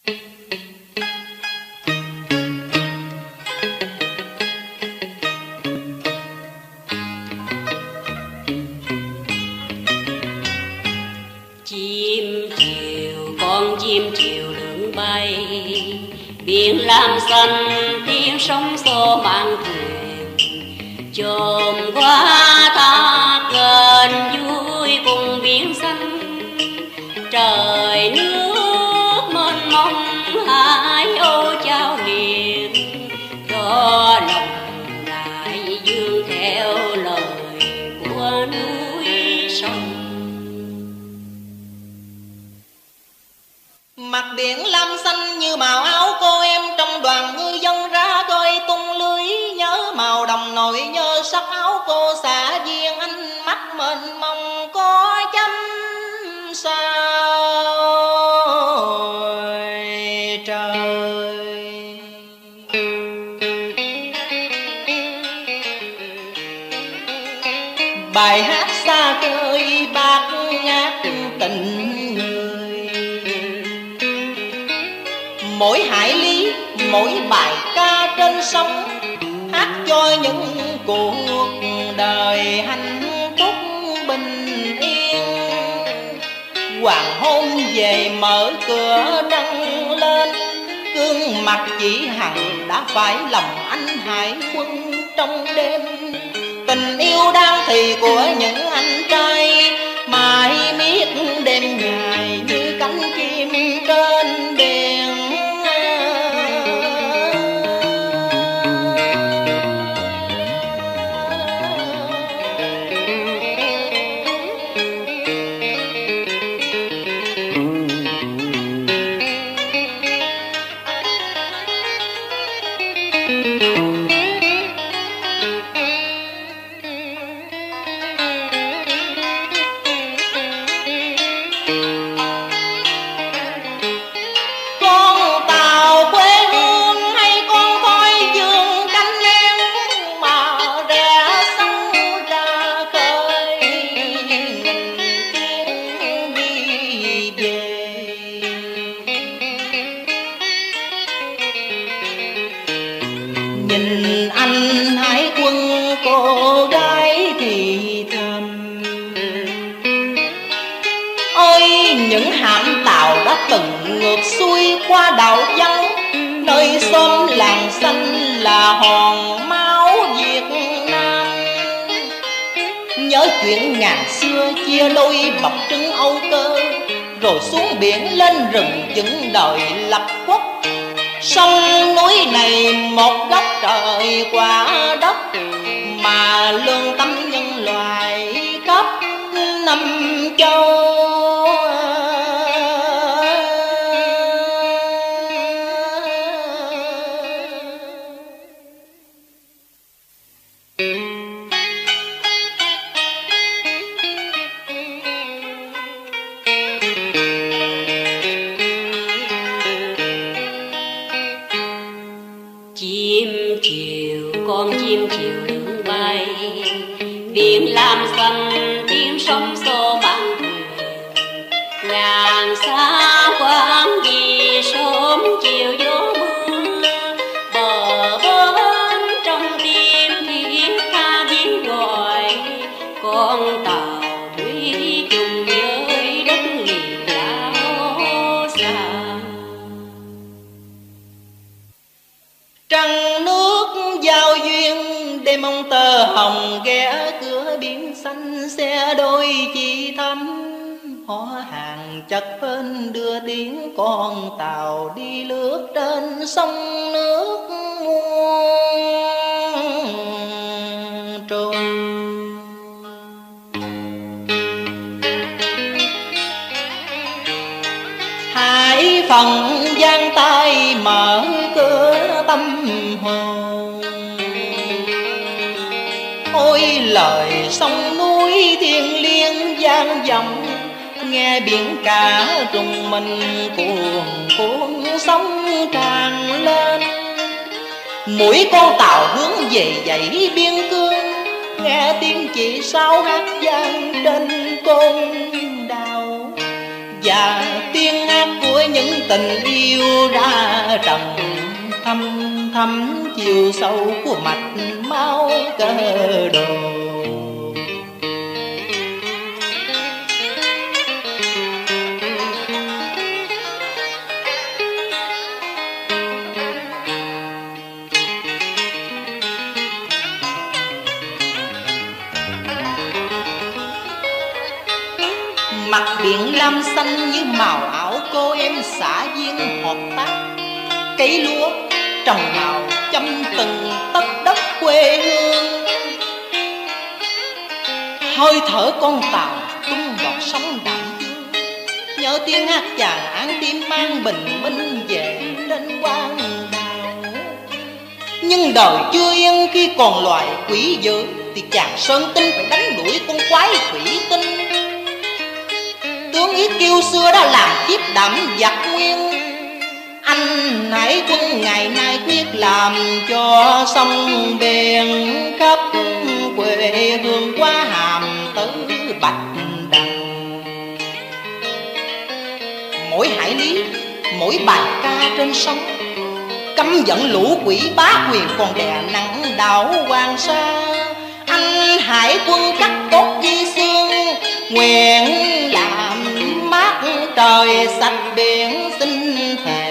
Chim chiều con chim chiều lượn bay, biển lam xanh tiếng sóng xô mang thuyền, chồm qua thác lên vui vùng biển xanh. Trời nước mênh mông hải âu trao liền, cho lòng đại dương theo lời của núi sông. Mặt biển lam xanh như màu áo cô em, trong đoàn ngư dân ra khơi tung lưới. Nhớ màu đồng nội nhớ sắc áo cô, xạ duyên ánh mắt mênh mông có chấm sao trời. Bài hát xa khơi bát ngát tình người, mỗi hải lý mỗi bài ca trên sông, hát cho những cuộc đời hạnh phúc bình yên. Hoàng hôn về mở cửa trăng lên, gương mặt chị Hằng đã phải lòng anh hải quân trong đêm. Tình yêu đang thì của những anh trai, mãi miết đêm ngày như cánh chim trên đèn. Nhìn anh hải quân cô gái thì thầm, ôi những hạm tàu đã từng ngược xuôi qua đảo vắng. Nơi xóm làng xanh là hòn máu Việt Nam. Nhớ chuyện ngàn xưa chia đôi bọc trứng Âu Cơ, rồi xuống biển lên rừng dựng đời lập quốc. Sông núi này một góc trời quả đất, mà lương tâm nhân loại khắp năm châu. Chim chiều con chim chiều lượn bay, biển lam xanh tiếng sóng xô mang thuyền. Ngàn xa quang vì sớm chiều gió mưa, bờ bên trong tim thiết tha tiếng gọi. Con tàu thủy chung với đất liền đảo xa. Trăng nước giao duyên đêm ông tơ hồng ghé cửa biển xanh. Xe đôi chị thắm họ hàng chật bên đưa tiếng con tàu đi lướt trên sông nước trôi. Hải Phòng giang tay mở cửa tâm hồn, ôi lời sông núi thiêng liêng vang vọng. Nghe biển cả rùng mình cuồn cuộn sóng tràn lên. Mũi con tàu hướng về dãy biên cương, nghe tiếng chị sao hát vang trên côn đảo. và tiếng hát của những tình yêu ra trần, thăm thăm chiều sâu của mạch máu cơ đồ. Mặt biển lam xanh như màu áo cô em xã viên hợp tác, cấy lúa trồng màu chăm từng tấc đất quê hương. Hơi thở con tàu tung vào sóng đại dương, nhớ tiếng hát chàng án tim mang bình minh về lên quang đảo. Nhưng đời chưa yên khi còn loài quỷ dữ, thì chàng Sơn Tinh phải đánh đuổi con quái thủy tinh. Tướng Yết Kiêu xưa đã làm chiếc đạm giặc nguyên, anh Hải Quân ngày nay quyết làm cho sông biển khắp quê hương qua Hàm tới Bạch Đằng. Mỗi hải lý, mỗi bài ca trên sông, căm giận lũ quỷ bá quyền còn đè nặng đảo Hoàng Sa. Anh Hải Quân cắt cốt di xương, nguyện làm mát trời sạch biển, xin thề